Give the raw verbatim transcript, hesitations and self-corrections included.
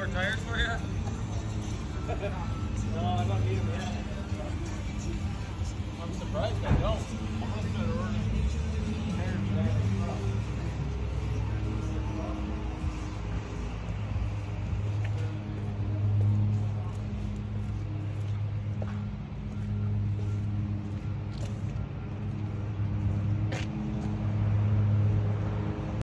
more tires for you? No, I don't need them yet. I'm surprised I don't.